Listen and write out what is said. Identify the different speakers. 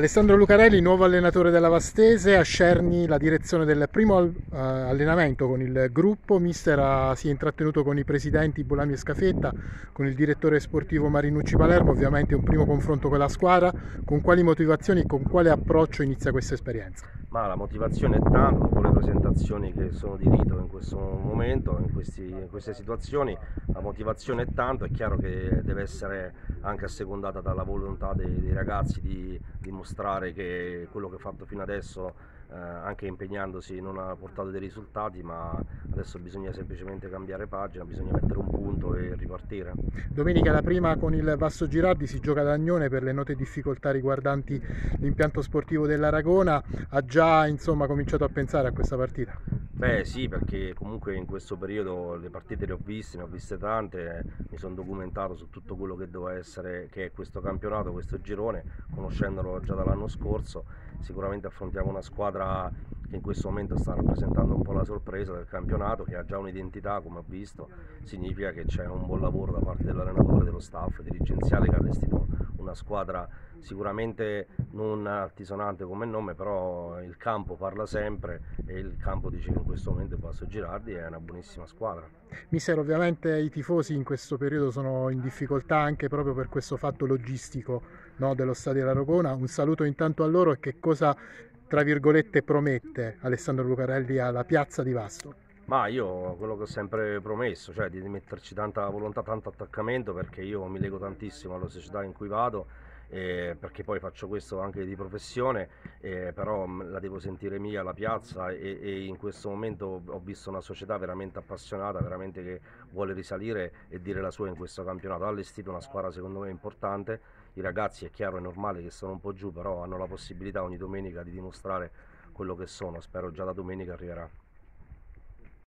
Speaker 1: Alessandro Lucarelli, nuovo allenatore della Vastese, a Scerni la direzione del primo allenamento con il gruppo. Mister si è intrattenuto con i presidenti Bolami e Scafetta, con il direttore sportivo Marinucci Palermo, ovviamente un primo confronto con la squadra. Con quali motivazioni e con quale approccio inizia questa esperienza?
Speaker 2: Ma la motivazione è tanta, dopo le presentazioni che sono di rito in questo momento, in queste situazioni, la motivazione è tanto, è chiaro che deve essere anche assecondata dalla volontà dei ragazzi di dimostrare che quello che ha fatto fino adesso, anche impegnandosi, non ha portato dei risultati, ma adesso bisogna semplicemente cambiare pagina, bisogna mettere un punto e ripartire.
Speaker 1: Domenica la prima con il Vasto Girardi, si gioca ad Agnone per le note difficoltà riguardanti l'impianto sportivo dell'Aragona. Ha già cominciato a pensare a questa partita?
Speaker 2: Beh sì, perché comunque in questo periodo le partite le ho viste, ne ho viste tante, mi sono documentato su tutto quello che doveva essere, che è questo campionato, questo girone, conoscendolo già dall'anno scorso. Sicuramente affrontiamo una squadra che in questo momento sta rappresentando un po' la sorpresa del campionato, che ha già un'identità, come ho visto, significa che c'è un buon lavoro da parte dell'allenatore, dello staff dirigenziale, che ha allestito una squadra sicuramente non altisonante come nome, però il campo parla sempre e il campo dice che in questo momento il Vasto Girardi è una buonissima squadra.
Speaker 1: Mister, ovviamente i tifosi in questo periodo sono in difficoltà anche proprio per questo fatto logistico, no, dello stadio dell'Aragona. Un saluto intanto a loro e che cosa, tra virgolette, promette Alessandro Lucarelli alla piazza di Vasto?
Speaker 2: Ma io quello che ho sempre promesso, cioè di metterci tanta volontà, tanto attaccamento, perché io mi lego tantissimo alla società in cui vado, perché poi faccio questo anche di professione, però la devo sentire mia la piazza, e in questo momento ho visto una società veramente appassionata, veramente che vuole risalire e dire la sua in questo campionato. Ha allestito una squadra secondo me importante, i ragazzi è chiaro, è normale che sono un po' giù, però hanno la possibilità ogni domenica di dimostrare quello che sono, spero già da domenica arriverà.